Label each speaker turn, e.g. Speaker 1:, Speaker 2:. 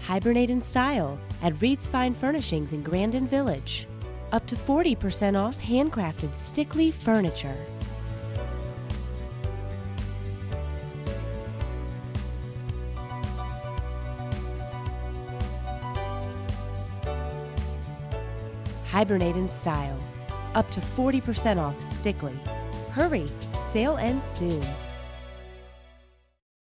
Speaker 1: Hibernate in style at Reid's Fine Furnishings in Grandin Village. Up to 40% off handcrafted Stickley furniture. Hibernate in style. Up to 40% off Stickley. Hurry, sale ends soon.